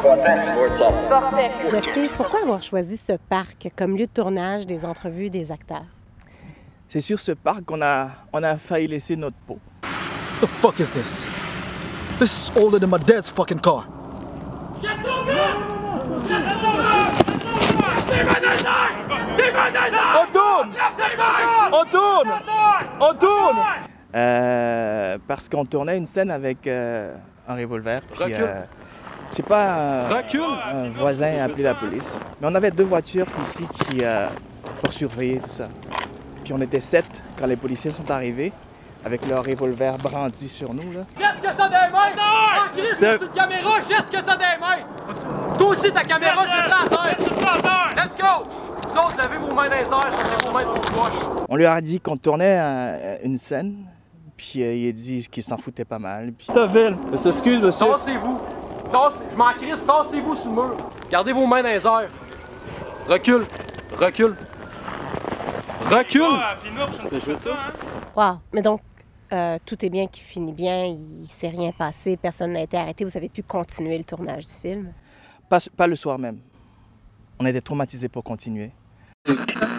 Jeffrey, pourquoi avoir choisi ce parc comme lieu de tournage des entrevues des acteurs? C'est sur ce parc qu'on a failli laisser notre peau. What the fuck is this? This is older than my dad's fucking car. On tourne! On tourne! On tourne! Parce qu'on tournait une scène avec un revolver. Puis, je sais pas, un voisin a appelé la police. Mais on avait 2 voitures ici pour surveiller tout ça. Puis on était 7 quand les policiers sont arrivés avec leur revolver brandi sur nous. Là. Jette ce que t'as des mains! C'est une caméra, jette ce que t'as des mains! Toi aussi ta caméra, jette-la à terre! Let's go! Vous autres, levez vos mains dans les airs, sortez vos mains de vos poches. On lui a dit qu'on tournait une scène, puis il a dit qu'il s'en foutait pas mal. Puis... Ta ville! Excuse, monsieur. Tassez-vous! Je m'en crisse, tassez-vous sur le mur! Gardez vos mains dans les airs! Recule! Recule! Recule! Wow! Mais donc, tout est bien qui finit bien, il ne s'est rien passé, personne n'a été arrêté, vous avez pu continuer le tournage du film? Pas le soir même. On était traumatisés pour continuer.